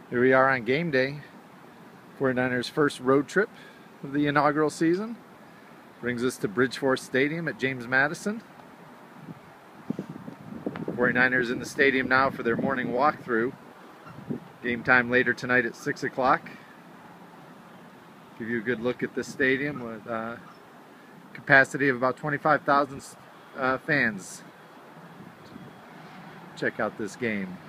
Here we are on game day. 49ers' first road trip of the inaugural season. Brings us to Bridgeforth Stadium at James Madison. 49ers in the stadium now for their morning walkthrough. Game time later tonight at 6 o'clock. Give you a good look at this stadium with capacity of about 25,000 fans. Check out this game.